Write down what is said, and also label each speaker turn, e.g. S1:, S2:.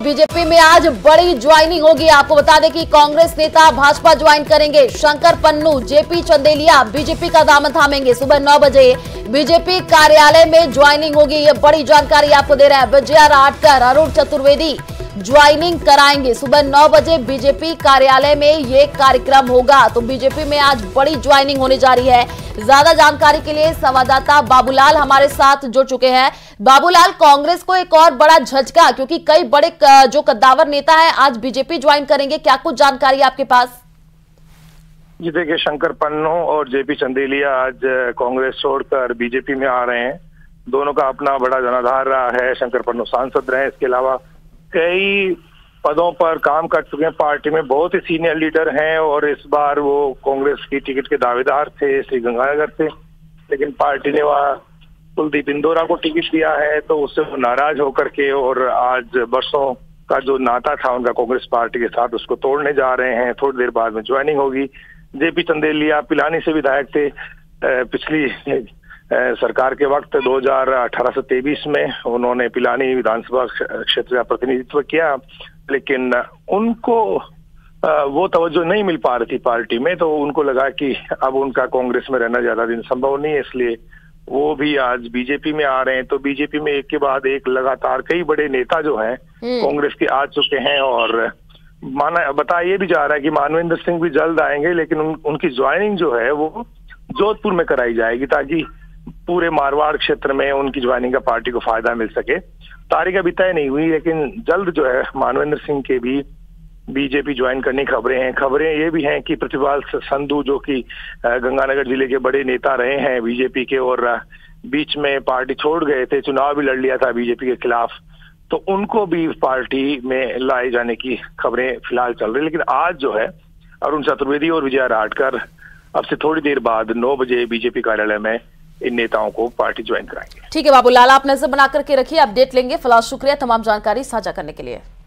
S1: BJP में आज बड़ी ज्वाइनिंग होगी। आपको बता दें कि कांग्रेस नेता भाजपा ज्वाइन करेंगे। शंकर पन्नू, जेपी चंदेलिया बीजेपी का दामन थामेंगे। सुबह 9 बजे बीजेपी कार्यालय में ज्वाइनिंग होगी। ये बड़ी जानकारी आपको दे रहे हैं विजया राहटकर। अरुण चतुर्वेदी ज्वाइनिंग कराएंगे। सुबह 9 बजे बीजेपी कार्यालय में ये कार्यक्रम होगा। तो बीजेपी में आज बड़ी ज्वाइनिंग होने जा रही है। ज्यादा जानकारी के लिए संवाददाता बाबूलाल हमारे साथ जुड़ चुके हैं। बाबूलाल, कांग्रेस को एक और बड़ा झटका, क्योंकि कई बड़े जो कद्दावर नेता है आज बीजेपी ज्वाइन करेंगे। क्या कुछ जानकारी आपके पास?
S2: जी देखिए, शंकर पन्नू और जेपी चंदेलिया आज कांग्रेस छोड़कर बीजेपी में आ रहे हैं। दोनों का अपना बड़ा जनाधार रहा है। शंकर पन्नू सांसद रहे, इसके अलावा कई पदों पर काम कर चुके हैं। पार्टी में बहुत ही सीनियर लीडर हैं और इस बार वो कांग्रेस की टिकट के दावेदार थे श्रीगंगानगर से, लेकिन पार्टी ने वहाँ कुलदीप इंदौरा को टिकट दिया है, तो उससे वो नाराज होकर के और आज बरसों का जो नाता था उनका कांग्रेस पार्टी के साथ, उसको तोड़ने जा रहे हैं। थोड़ी देर बाद में ज्वाइनिंग होगी। जेपी चंदेलिया पिलानी से विधायक थे पिछली सरकार के वक्त 2018 से 23 में। उन्होंने पिलानी विधानसभा क्षेत्र का प्रतिनिधित्व किया, लेकिन उनको वो तवज्जो नहीं मिल पा रही थी पार्टी में, तो उनको लगा कि अब उनका कांग्रेस में रहना ज्यादा दिन संभव नहीं है, इसलिए वो भी आज बीजेपी में आ रहे हैं। तो बीजेपी में एक के बाद एक लगातार कई बड़े नेता जो हैं कांग्रेस के आ चुके हैं और बताया ये भी जा रहा है कि मानवेंद्र सिंह भी जल्द आएंगे, लेकिन उनकी ज्वाइनिंग जो है वो जोधपुर में कराई जाएगी ताकि पूरे मारवाड़ क्षेत्र में उनकी ज्वाइनिंग का पार्टी को फायदा मिल सके। तारीख अभी तय नहीं हुई, लेकिन जल्द जो है मानवेंद्र सिंह के भी बीजेपी ज्वाइन करने की खबरें हैं। खबरें ये भी हैं कि प्रतिपाल संधू, जो कि गंगानगर जिले के बड़े नेता रहे हैं बीजेपी के और बीच में पार्टी छोड़ गए थे, चुनाव भी लड़ लिया था बीजेपी के खिलाफ, तो उनको भी पार्टी में लाए जाने की खबरें फिलहाल चल रही। लेकिन आज जो है अरुण चतुर्वेदी और विजया राहटकर अब से थोड़ी देर बाद 9 बजे बीजेपी कार्यालय में इन नेताओं को पार्टी ज्वाइन कराएंगे।
S1: ठीक है बाबूलाल, आप नजर बना करके रखिए, अपडेट लेंगे। फिलहाल शुक्रिया तमाम जानकारी साझा करने के लिए।